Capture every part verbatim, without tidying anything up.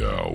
céu.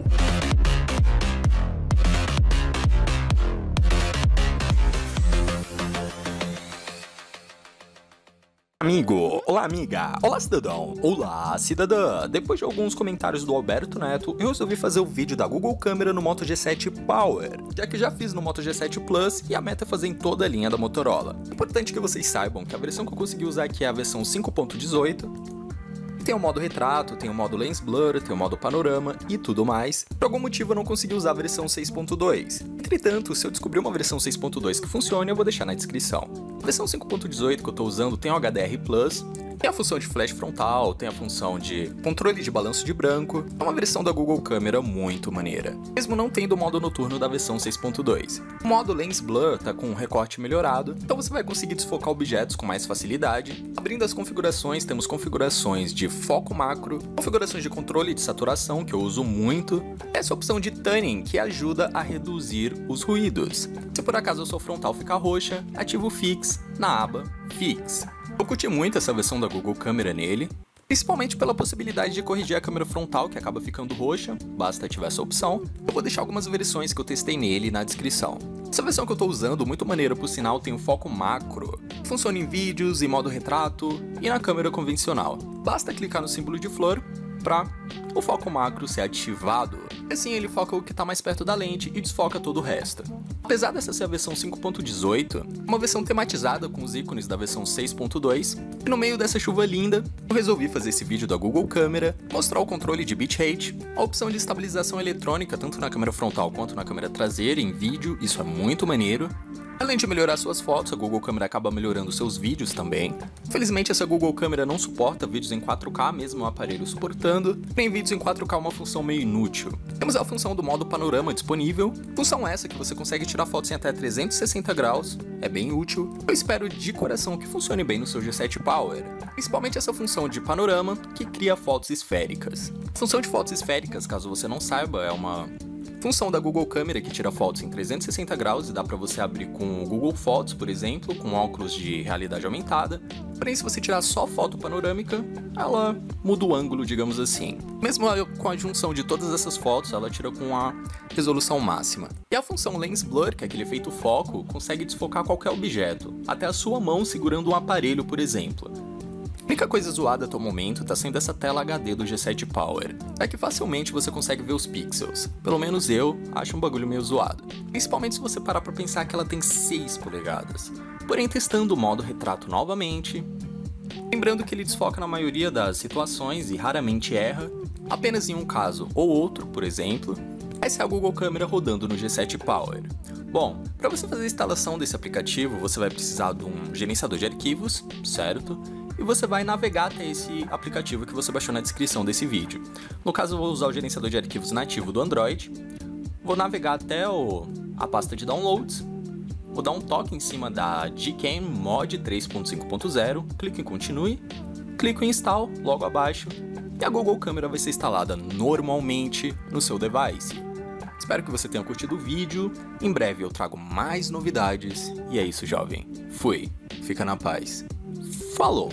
Amigo, olá amiga, olá cidadão, olá cidadã. Depois de alguns comentários do Alberto Neto, eu resolvi fazer o vídeo da Google Câmera no Moto G sete Power, já que já fiz no Moto G sete Plus e a meta é fazer em toda a linha da Motorola. Importante que vocês saibam que a versão que eu consegui usar aqui é a versão cinco ponto dezoito. Tem o modo retrato, tem o modo lens blur, tem o modo panorama e tudo mais. Por algum motivo eu não consegui usar a versão seis ponto dois. Entretanto, se eu descobrir uma versão seis ponto dois que funcione, eu vou deixar na descrição. A versão cinco ponto dezoito que eu estou usando tem o H D R plus, tem a função de flash frontal, tem a função de controle de balanço de branco. É uma versão da Google Câmera muito maneira, mesmo não tendo o modo noturno da versão seis ponto dois. O modo lens blur tá com um recorte melhorado, então você vai conseguir desfocar objetos com mais facilidade. Abrindo as configurações, temos configurações de foco macro, configurações de controle de saturação, que eu uso muito, essa opção de tuning, que ajuda a reduzir os ruídos. Se por acaso a sua frontal ficar roxa, ativo o Fix na aba Fix. Eu curti muito essa versão da Google Câmera nele, principalmente pela possibilidade de corrigir a câmera frontal, que acaba ficando roxa, basta ativar essa opção. Eu vou deixar algumas versões que eu testei nele na descrição. Essa versão que eu estou usando, muito maneira por sinal, tem o foco macro, funciona em vídeos, em modo retrato e na câmera convencional. Basta clicar no símbolo de flor para o foco macro ser ativado. Assim ele foca o que está mais perto da lente e desfoca todo o resto. Apesar dessa ser a versão cinco ponto dezoito, uma versão tematizada com os ícones da versão seis ponto dois, e no meio dessa chuva linda, eu resolvi fazer esse vídeo da Google Câmera, mostrar o controle de bitrate, a opção de estabilização eletrônica tanto na câmera frontal quanto na câmera traseira em vídeo, isso é muito maneiro. Além de melhorar suas fotos, a Google Câmera acaba melhorando seus vídeos também. Infelizmente essa Google Câmera não suporta vídeos em quatro K, mesmo o aparelho suportando. Nem vídeos em quatro K é uma função meio inútil. Temos a função do modo panorama disponível, função essa que você consegue tirar fotos em até trezentos e sessenta graus, é bem útil. Eu espero de coração que funcione bem no seu G sete Power, principalmente essa função de panorama que cria fotos esféricas. A função de fotos esféricas, caso você não saiba, é uma função da Google Câmera que tira fotos em trezentos e sessenta graus e dá para você abrir com o Google Fotos, por exemplo, com óculos de realidade aumentada. Porém, se você tirar só foto panorâmica, ela muda o ângulo, digamos assim. Mesmo com a junção de todas essas fotos, ela tira com a resolução máxima. E a função Lens Blur, que é aquele efeito foco, consegue desfocar qualquer objeto, até a sua mão segurando um aparelho, por exemplo. A única coisa zoada até o momento tá sendo essa tela H D do G sete Power. É que facilmente você consegue ver os pixels. Pelo menos eu acho um bagulho meio zoado. Principalmente se você parar pra pensar que ela tem seis polegadas. Porém, testando o modo retrato novamente, lembrando que ele desfoca na maioria das situações e raramente erra, apenas em um caso ou outro, por exemplo, essa é a Google Câmera rodando no G sete Power. Bom, para você fazer a instalação desse aplicativo, você vai precisar de um gerenciador de arquivos, certo? E você vai navegar até esse aplicativo que você baixou na descrição desse vídeo. No caso, eu vou usar o gerenciador de arquivos nativo do Android. Vou navegar até o, a pasta de downloads. Vou dar um toque em cima da Gcam Mod três ponto cinco ponto zero. Clico em continue. Clico em install logo abaixo. E a Google Câmera vai ser instalada normalmente no seu device. Espero que você tenha curtido o vídeo. Em breve eu trago mais novidades. E é isso, jovem. Fui. Fica na paz. Falou!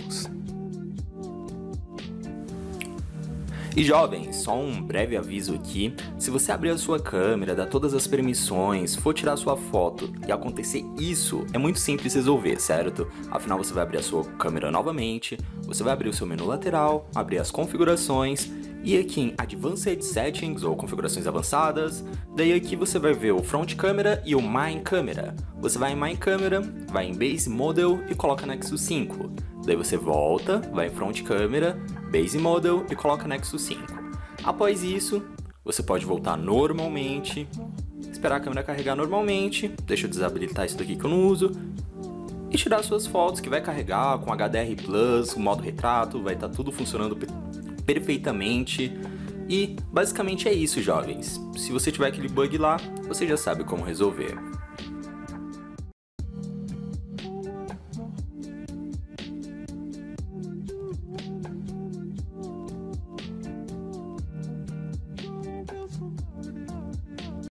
E jovens, só um breve aviso aqui, se você abrir a sua câmera, dar todas as permissões, for tirar sua foto e acontecer isso, é muito simples resolver, certo? Afinal você vai abrir a sua câmera novamente, você vai abrir o seu menu lateral, abrir as configurações, e aqui em Advanced Settings ou configurações avançadas, daí aqui você vai ver o Front Camera e o Main Camera. Você vai em Main Camera, vai em Base Model e coloca Nexus cinco. Daí você volta, vai em Front Camera, Base Model e coloca Nexus cinco. Após isso, você pode voltar normalmente, esperar a câmera carregar normalmente, deixa eu desabilitar isso daqui que eu não uso, e tirar suas fotos que vai carregar com H D R plus, o modo retrato, vai estar tudo funcionando perfeitamente. E basicamente é isso, jovens. Se você tiver aquele bug lá, você já sabe como resolver.